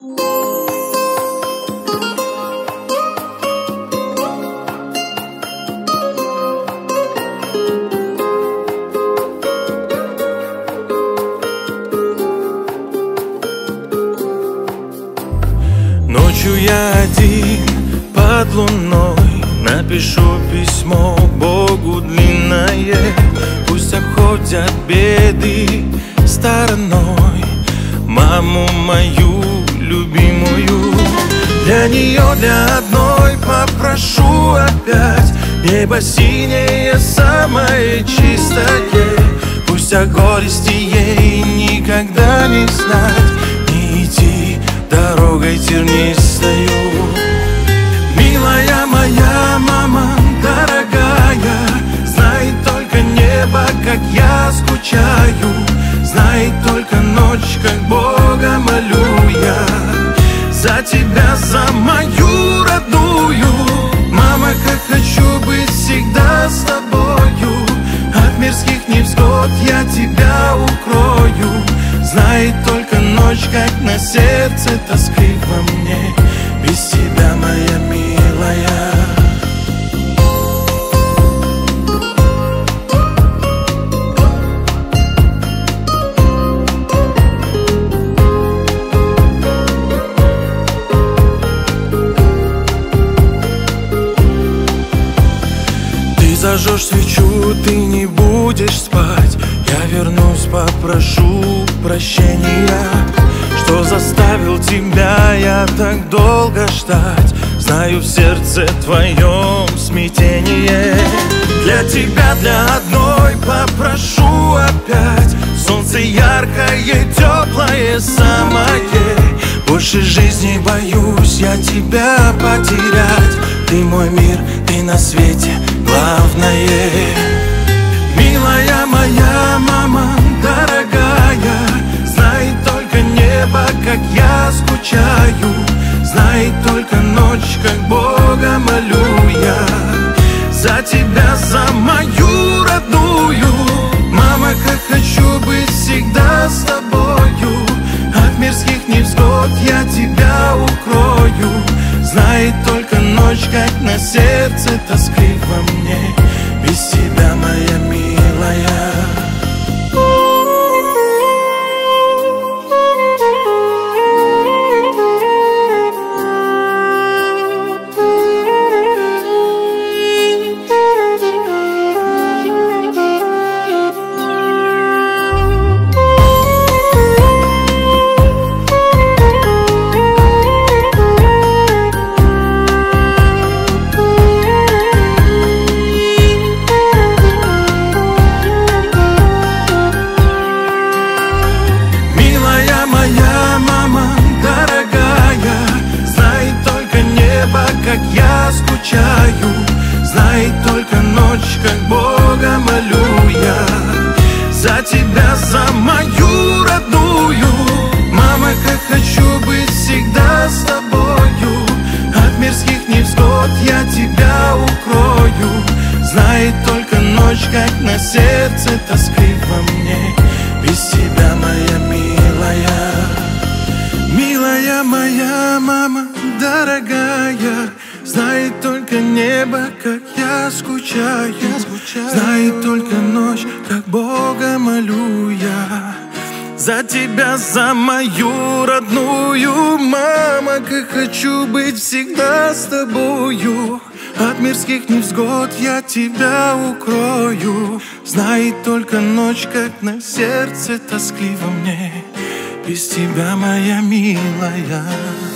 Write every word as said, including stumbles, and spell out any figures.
Ночью я один под луной напишу письмо Богу длинное. Пусть обходят беды стороной маму мою любимую. Для нее, для одной попрошу опять небо синее, самое чистое. Пусть о горести ей никогда не знать, не идти дорогой тернистою. Милая моя мама, дорогая, знает только небо, как я скучаю, знает только ночь, как Бога молю я. За тебя, за мою родную, мама, как хочу быть всегда с тобою. От мирских невзгод я тебя укрою. Знает только ночь, как на сердце тоски во мне. Без тебя, моя милая. Ты зажжешь свечу, ты не будешь спать. Я вернусь, попрошу прощения, что заставил тебя я так долго ждать. Знаю, в сердце твоем смятение. Для тебя, для одной попрошу опять солнце яркое, теплое самое. Больше жизни боюсь я тебя потерять. Ты мой мир, ты на свете главное. Милая моя мама, дорогая, знает только небо, как я скучаю, знает только ночь, как Бога молю я. За тебя, за мою родную, мама, как хочу быть всегда с тобою. От мирских невзгод я тебя укрою. Знает только ночь, как на сердце тоски во мне. Без тебя, моя милая. Как я скучаю, знает только ночь, как Бога молю я. За тебя, за мою родную, мама, как хочу быть всегда с тобою. От мирских невзгод я тебя укрою. Знает только ночь, как на сердце тоски во мне. Без тебя, моя милая. Милая моя мама, дорогая, знает только небо, как я скучаю, я скучаю. Знает только ночь, как Бога молю я. За тебя, за мою родную, мама, как хочу быть всегда с тобою. От мирских невзгод я тебя укрою. Знает только ночь, как на сердце тоскливо мне. Без тебя, моя милая.